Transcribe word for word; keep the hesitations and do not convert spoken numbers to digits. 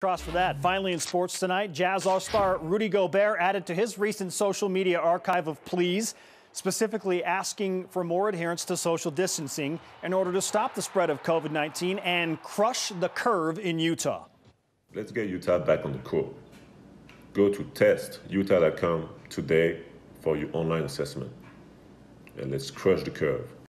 Cross for that. Finally in sports tonight, Jazz All-Star Rudy Gobert added to his recent social media archive of pleas, specifically asking for more adherence to social distancing in order to stop the spread of COVID nineteen and crush the curve in Utah. Let's get Utah back on the court. Go to test utah dot com today for your online assessment. And let's crush the curve.